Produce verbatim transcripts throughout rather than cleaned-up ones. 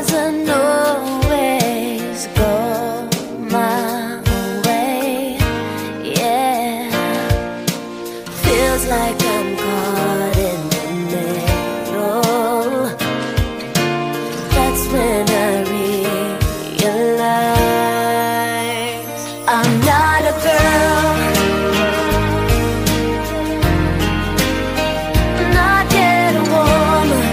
doesn't always go my way. Yeah, feels like I'm caught in the middle. That's when I realize I'm not a girl, not yet a woman.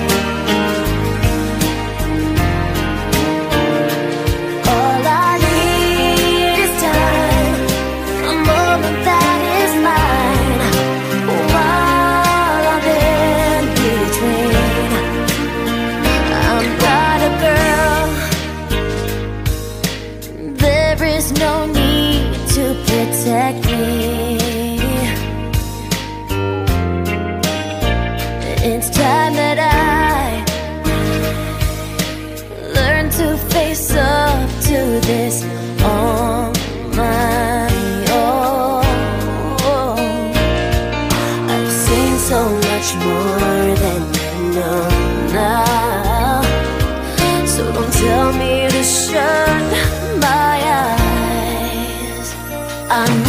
All I need is time, a moment that is mine, while I'm in between. I'm not a girl, there is no need to protect me. It's time that I learn to face up to this on my own. I've seen so much more than you know now, so don't tell me to shut my eyes. I'm